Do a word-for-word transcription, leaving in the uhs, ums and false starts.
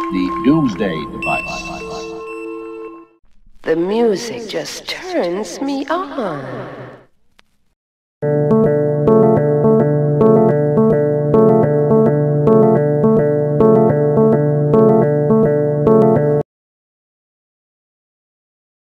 The Doomsday Device. The music just turns me on.